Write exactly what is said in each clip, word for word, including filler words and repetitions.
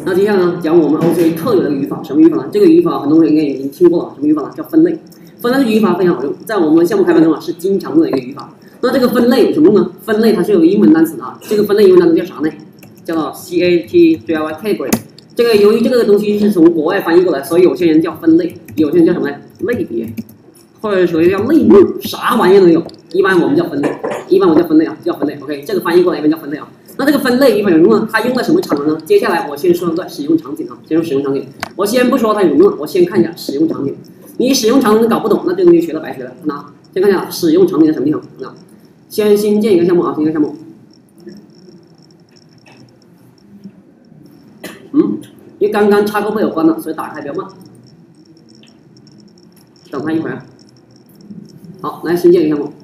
那接下来呢，讲我们 O C 特有的语法，什么语法呢？这个语法很多人应该已经听过了，什么语法呢？叫分类。分类的语法非常好用，在我们项目开发中啊是经常用的一个语法。那这个分类有什么用呢？分类它是有个英文单词的啊，这个分类英文单词叫啥呢？叫做 C A T G O R Y category。这个由于这个东西是从国外翻译过来，所以有些人叫分类，有些人叫什么呢？类别，或者说叫类目，啥玩意都有。一般我们叫分类，一般我叫分类啊，叫分类。OK， 这个翻译过来一般叫分类啊。那这个分类一般有用呢？它用在什么场合呢？接下来我先说个使用场景啊，先说使用场景。我先不说它有用，我先看一下使用场景。你使用场景搞不懂，那这东西学了白学了。那先看一下使用场景在什么地方。那先新建一个项目啊，新建一个项目。嗯，因为刚刚插钩被我关了，所以打开比较慢。等它一会儿。好，来新建一个项目。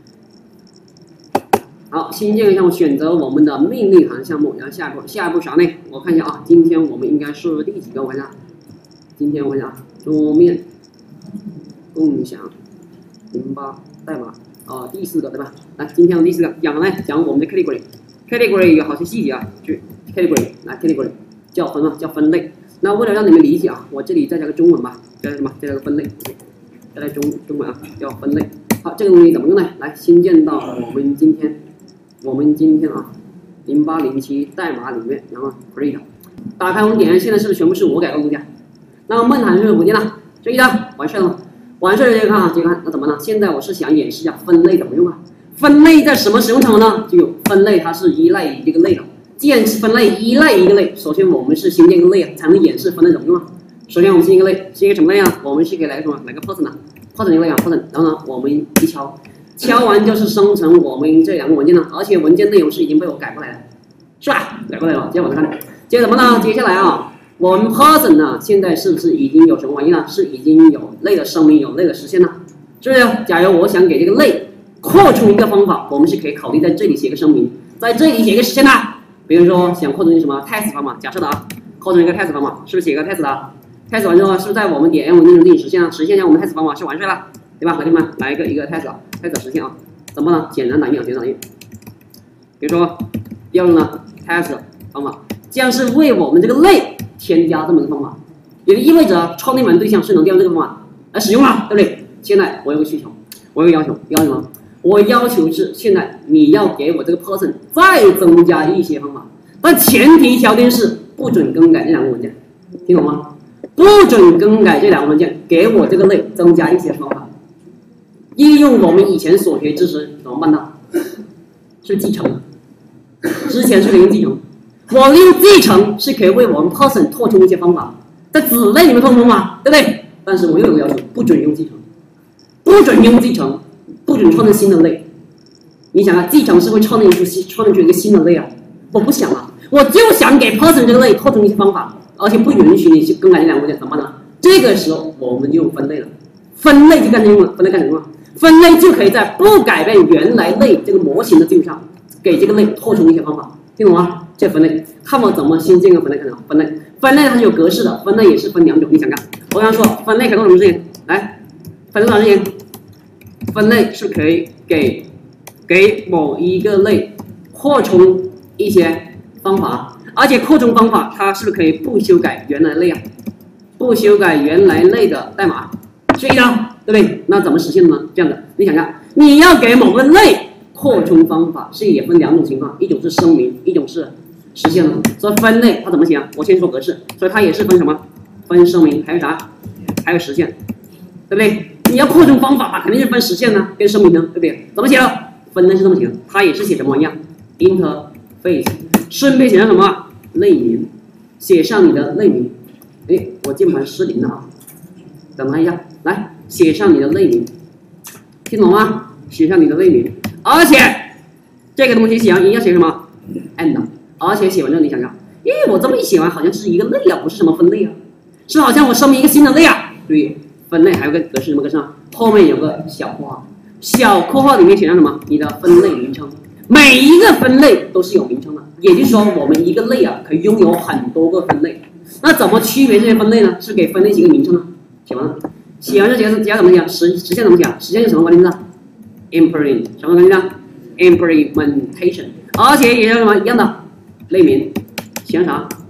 好，新建一个项目，选择我们的命令行项目，然后下一步，下一步啥呢？我看一下啊，今天我们应该是第几个？我看一下，今天我看一下啊，桌面共享零八代码啊，第四个对吧？来，今天的第四个讲呢，讲我们的 category，category 有好些细节啊，去 category 来 category 叫分嘛，叫分类。那为了让你们理解啊，我这里再加个中文吧，加什么？加个分类，再来中中文啊，叫分类。好，这个东西怎么用呢？来，新建到我们今天。我们今天啊，零八零七代码里面，然后 create， 打开我们点，现在是不是全部是我改过的东西啊？那么梦涵是不是不见了？注意的，完事了，完事了，接着看啊，接着看，那怎么呢？现在我是想演示一下分类怎么用啊？分类在什么使用场合呢？就有分类，它是依赖于这个类的。既然是分类依赖一个类，首先我们是新建一个类啊，才能演示分类怎么用啊。首先我们新一个类，新一个什么类啊？我们是可以来个什么？来个 person 啊 ，person 一个类啊 ，person， 然后呢，我们一敲。敲完就是生成我们这两个文件了，而且文件内容是已经被我改过来了，是吧？改过来了，接着往下看，接着什么呢？接下来啊，我们 person 呢，现在是不是已经有什么玩意了？是已经有类的声明，有类的实现了，是不是？假如我想给这个类扩充一个方法，我们是可以考虑在这里写个声明，在这里写个实现的。比如说想扩充一个什么 test 方法，假设的啊，扩充一个 test 方法，是不是写个 test 的 ？test 完之后，是不是在我们点 m 文件中进行实现啊？实现一下我们 test 方法是完事了。对吧？来，兄弟们，来一个一个 test，test 实现啊？怎么呢？简单打印啊，简单打印。比如说，要用呢 test 方法，这样是为我们这个类添加这么一个方法，也就意味着创立门对象是能调用这个方法来使用了，对不对？现在我有个需求，我有个要求，要求什么？我要求是现在你要给我这个 person 再增加一些方法，但前提条件是不准更改这两个文件，听懂吗？不准更改这两个文件，给我这个类增加一些方法。利用我们以前所学知识怎么办呢？是继承，之前是可以用继承，我利用继承是可以为我们 person 扩充一些方法，在子类里面扩充方法，对不对？但是我又有个要求，不准用继承，不准用继承，不准创造新的类。你想啊，继承是会创造出新，创造出一个新的类啊？我不想啊，我就想给 person 这个类扩充一些方法，而且不允许你去更改这两个文件，怎么办呢？这个时候我们就用分类了，分类就干什么了？分类干什么了？分类就可以在不改变原来类这个模型的基础上，给这个类扩充一些方法，听懂吗？这分类，看我怎么新建个分类，看到分类，分类它是有格式的，分类也是分两种，你想看？我刚说分类可以做什么事情？来，分类多少事情？分类是可以给给某一个类扩充一些方法，而且扩充方法它是不是可以不修改原来类啊？不修改原来类的代码，是一样。对不对？那怎么实现呢？这样的，你想想，你要给某个类扩充方法，是也分两种情况，一种是声明，一种是实现了。所以分类它怎么写啊？我先说格式，所以它也是分什么？分声明，还有啥？还有实现，对不对？你要扩充方法嘛，肯定是分实现呢，跟声明呢，对不对？怎么写的？分类是这么写的，它也是写什么一样 ？interface， 顺便写上什么？类名，写上你的类名。哎，我键盘失灵了啊！等它一下，来。写上你的类名，听懂吗？写上你的类名，而且这个东西写完要写什么 ？and， 而且写完之后你想想，咦，我这么一写完，好像是一个类啊，不是什么分类啊，是好像我声明一个新的类啊。注意，分类还有个格式，什么格式啊？后面有个小括号，小括号里面写上什么？你的分类名称，每一个分类都是有名称的，也就是说，我们一个类啊，可以拥有很多个分类。那怎么区别这些分类呢？是给分类起个名称呢？写完了。写完这几个字，底下怎么讲？实实现怎么讲？实现是什么关键字 ？implement 什么关键字 ？implementation， 而且也是什么一样的类名，写上啥？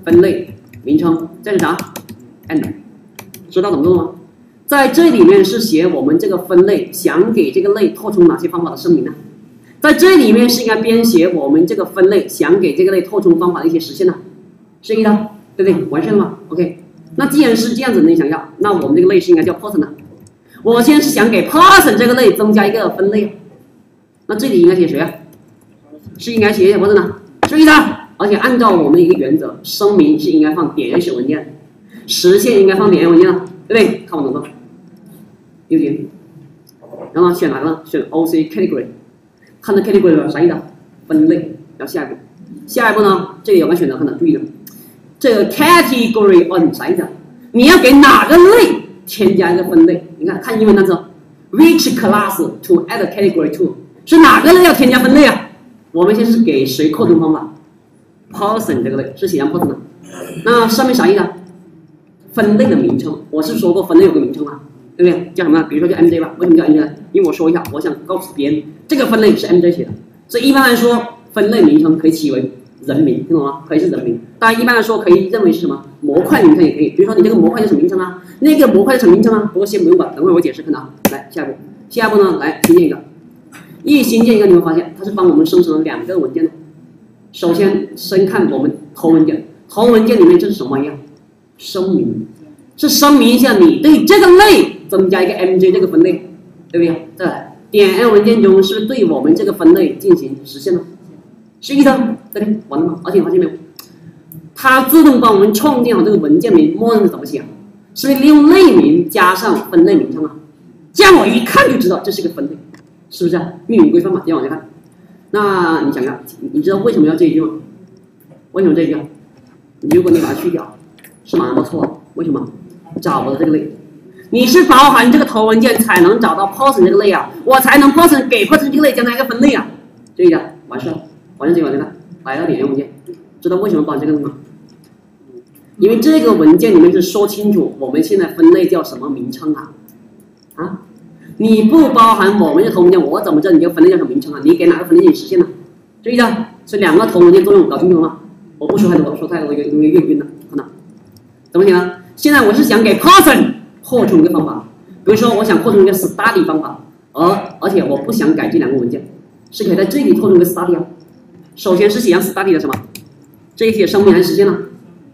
分类名称，这是啥 ？and， 知道怎么做吗？在这里面是写我们这个分类想给这个类扩充哪些方法的声明呢？在这里面是应该编写我们这个分类想给这个类扩充方法的一些实现呢？是一的，对不对？完事了吗 ？OK。那既然是这样子，你想要，那我们这个类是应该叫 person 的。我现在是想给 person 这个类增加一个分类，那这里应该写谁啊？是应该写 person 的，注意的。而且按照我们一个原则，声明是应该放点 h 文件，实现应该放点 n 文件的，对不对？看我能不能？右键，然后选哪个呢？选 O C category， 看这 category 啥意思？分类。然后下一步，下一步呢？这里有个选择，看到注意的，这个 category on 啥意思？你要给哪个类添加一个分类？你看看英文单词 ，which class to add category to 是哪个类要添加分类啊？我们现在是给谁扩充方法 ？person 这个类是写上 person 的，那上面啥意思？分类的名称，我是说过分类有个名称嘛，对不对？叫什么？比如说叫 M J 吧，为什么叫 M J 呢？因为我说一下，我想告诉别人这个分类是 M J 写的，所以一般来说分类名称可以起为人名，听懂吗？可以是人名，当然一般来说可以认为是什么模块名称也可以，比如说你这个模块叫什么名称啊？那个模块叫什么名称啊？不过先不用管，等会我解释，看到啊。来下一步，下一步呢，来新建一个，一新建一个，你会发现它是帮我们生成了两个文件的。首先先看我们头文件，头文件里面这是什么玩意儿？声明，是声明一下你对这个类增加一个 M J 这个分类，对不对？再来点 N 文件中是不是对我们这个分类进行实现了？是一的，对不对？完了吗？而且发现没有，它自动帮我们创建好这个文件名，默认是怎么写啊？是不是利用类名加上分类名称啊？这样我一看就知道这是个分类，是不是啊？命名规范嘛，接着往下看。那你想想，你知道为什么要这一句吗？为什么这一句？如果你把它去掉，是马上都错了。为什么？找不到这个类，你是包含这个头文件才能找到 person 这个类啊，我才能 person 给 person 这个类将它一个分类啊。这一点完事了，完事这个往下看，来到点文件，知道为什么包含这个吗？因为这个文件里面是说清楚我们现在分类叫什么名称啊？啊？你不包含我们的头文件，我怎么知道你这个分类叫什么名称啊？你给哪个分类进行实现呢？注意的，是两个头文件作用，搞清楚了吗？我不说太多，说太多因为因为越晕了，看到？怎么写呢？现在我是想给 person 扩充一个方法，比如说我想扩充一个 study 方法，而而且我不想改这两个文件，是可以在这里扩充一个 study 啊。首先是写上 study 的什么？这一题的声明还是实现了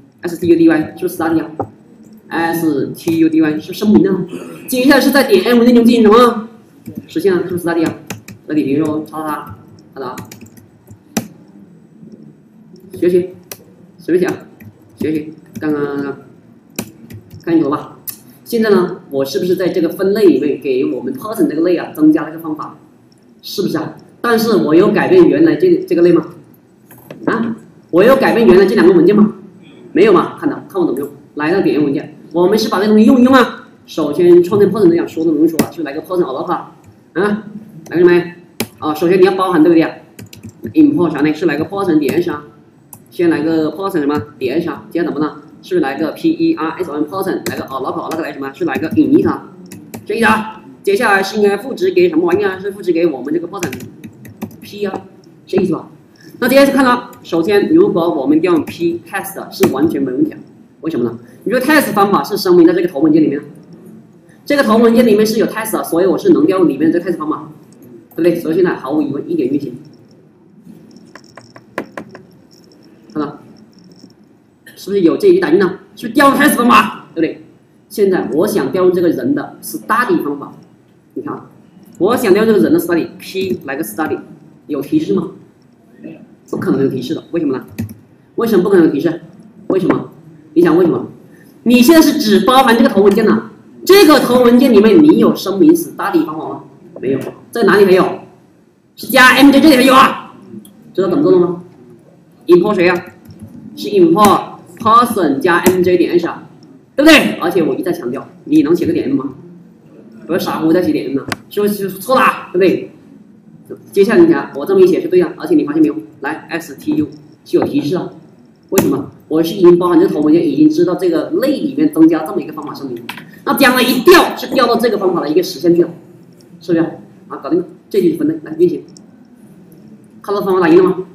？study 是不是 study 啊 ？study 是声明啊。接下来是在点 N 文件中进行什么？实现了，是不是 study 啊？这里比如说抄它，看到啊？学习，随便写啊，学习，刚刚看清楚了吧？现在呢，我是不是在这个分类里面给我们 person 这个类啊增加了一个方法？是不是啊？但是我有改变原来这这个类吗？啊，我有改变原来这两个文件吗？没有嘛？看到，看我怎么用。来到点 N 文件，我们是把这东西用一用啊。首先创建 person 这样说都不用说了，就来个 person alloc 啊，来个没？啊，首先你要包含对不对啊 ？import 啥呢？是来个 person 点 h 啊。先来个 person 什么点 h 啊，接着怎么呢？是来个 person person 来个 alloc alloc 来什么？是来个 init 啊，这一啊。接下来是应该赋值给什么玩意啊？是赋值给我们这个 person p 啊，这意思吧？那接下来看到，首先如果我们调用 p test 是完全没问题的，为什么呢？因为 test 方法是声明在这个头文件里面，这个头文件里面是有 test 的，所以我是能调用里面的这个 test 方法，对不对？所以现在毫无疑问一点运行。看到，是不是有这一句打印呢？是不是调用 test 方法，对不对？现在我想调用这个人的 study 方法，你看啊，我想调用这个人的 study，p 来个 study， 有提示吗？不可能有提示的，为什么呢？为什么不可能有提示？为什么？你想为什么？你现在是只包含这个头文件呢？这个头文件里面你有声明 study 方法吗？没有，在哪里还有？是加 M J 这里还有啊？知道怎么做的吗？import 谁啊？是 import person 加 M J 点 h 啊，对不对？而且我一再强调，你能写个点 M 吗？不要傻乎乎在写点 M 呢，是不是错了？对不对？接下来你看，我这么一写是对的，而且你发现没有？来 ，stu 是有提示啊？为什么？我是已经包含这个头文件，已经知道这个类里面增加这么一个方法声明，那将来一调是调到这个方法的一个实现去了，是不是？啊，搞定了，这就是分类，来运行。看到方法打印了吗？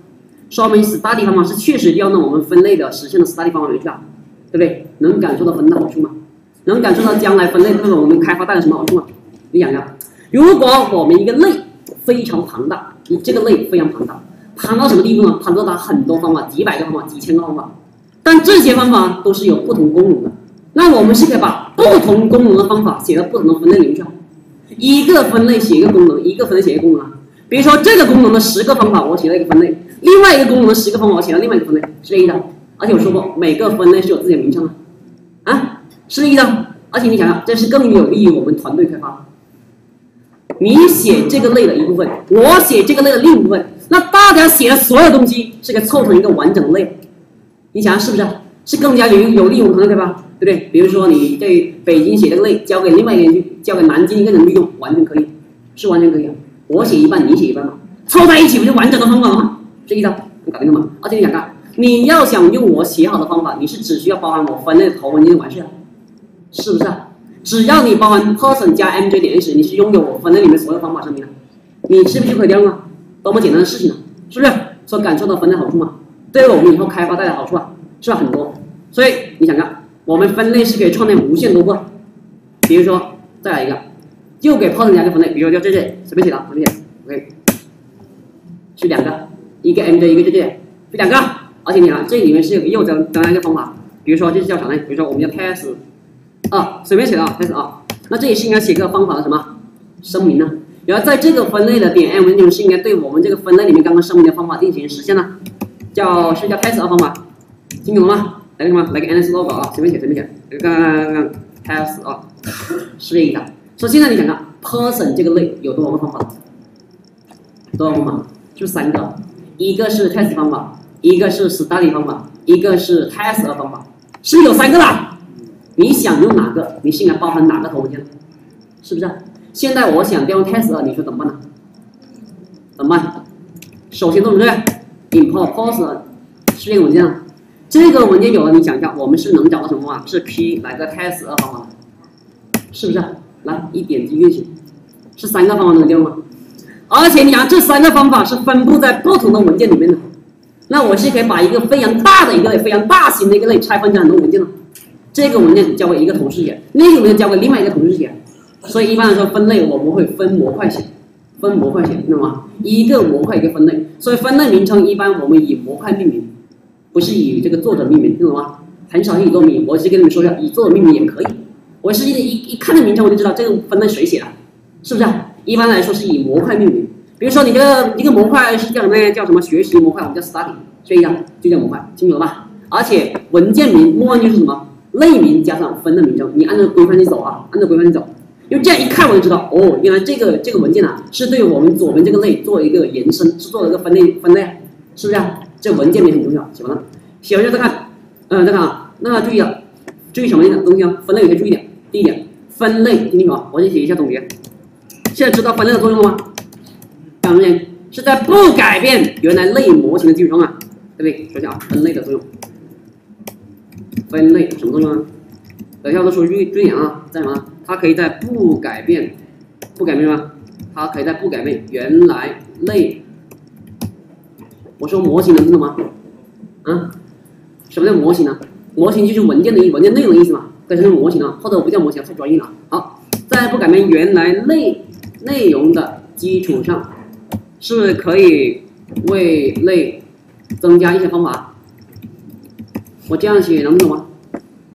说明 study 方法是确实调动我们分类的实现的 study 方法回去啊，对不对？能感受到分类的好处吗？能感受到将来分类对我们开发带来什么好处吗？你想想，如果我们一个类非常庞大，你这个类非常庞大，庞到什么地步呢？庞到它很多方法，几百个方法，几千个方法，但这些方法都是有不同功能的。那我们是可以把不同功能的方法写到不同的分类里面去，一个分类写一个功能，一个分类写一个功能啊。比如说这个功能的十个方法，我写了一个分类，另外一个功能的十个方法，我写了另外一个分类，是这意思的。而且我说过，每个分类是有自己的名称的，啊，是这意思的。而且你想想，这是更有利于我们团队开发。你写这个类的一部分，我写这个类的另一部分，那大家写的所有东西是可以凑成一个完整的类。你想想是不是？是更加有有利于我们团队开发，对不对？比如说你对北京写这个类，交给另外一个人去，交给南京一个人去用，完全可以，是完全可以啊。我写一半，你写一半嘛，凑在一起不就完整的方法了吗？这意思能搞定了吗？而且你想看，你要想用我写好的方法，你是只需要包含我分类的头文件就完事了，是不是啊？只要你包含 person 加 mj 点 s， 你是拥有我分类里面所有方法声明的，你是不是就可以调用啊？多么简单的事情啊，是不是？说感受到分类好处吗？对于我们以后开发带来好处啊，是吧？很多。所以你想看，我们分类是可以创建无限多个。比如说，再来一个，又给 person 加一个分类，比如说就这这随便写的，随便写 ，OK， 是两个，一个 mj 一个这这，是两个。而且你看，这里面是有个又增增加一个方法，比如说这是叫啥呢？比如说我们叫 test。啊，随便写的啊，开始啊。那这里是应该写个方法的什么声明呢？然后在这个分类的点 m 文件是应该对我们这个分类里面刚刚声明的方法进行实现呢，叫是叫 test 二方法，听懂了吗？来个什么？来个 ns logo 啊，随便写随便写，刚刚刚 test 啊，是这一个。所以现在你想看 person 这个类有多少个方法？多少个方法？就三个，一个是 test 方法，一个是 study 方法，一个是 test 二方法，是不是有三个啦？你想用哪个？你是应该包含哪个头文件？是不是、啊？现在我想调用 test 二，你说怎么办呢？怎么办？首先动作对 import post 是这个文件啊，这个文件有了，你想一下，我们是能找到什么方法？是 p 来个 test 二方法，是不是、啊？来一点击运行，是三个方法能调吗？而且你想，这三个方法是分布在不同的文件里面的，那我是可以把一个非常大的一个类、非常大型的一个类拆分成很多文件的。这个文件交给一个同事写，那个文件交给另外一个同事写，所以一般来说分类我们会分模块写，分模块写，知道吗？一个模块一个分类，所以分类名称一般我们以模块命名，不是以这个作者命名，听懂吗？很少以作者命名，我只跟你们说一下，以作者命名也可以。我是一一看这名称我就知道这个分类谁写的，是不是、啊？一般来说是以模块命名，比如说你这个一个模块是叫什么呢？叫什么学习模块，我们叫 study， 这一样就叫模块，清楚了吧？而且文件名默认就是什么？类名加上分的名称，你按照规范去走啊，按照规范去走，因为这样一看我就知道，哦，原来这个这个文件啊是对我们左边这个类做一个延伸，是做了一个分类分类，是不是、啊？这文件名很重要，写完了，写完就再看，嗯、呃，再看啊，那注意了，注意什么东西啊？分类有些注意点，第一点，分类听清楚啊，我先写一下总结。现在知道分类的作用了吗？当然是在不改变原来类模型的基础上啊，对不对？说一下啊，分类的作用。分类什么作用啊？等一下我都说注意注意点啊，在什么？它可以在不改变，不改变什么？它可以在不改变原来类。我说模型能听懂吗？啊？什么叫模型呢？模型就是文件的文件内容的意思嘛，可以称模型啊，或者我不叫模型，太专业了。好，在不改变原来类内容的基础上，是不是可以为类增加一些方法？我这样写能听懂吗？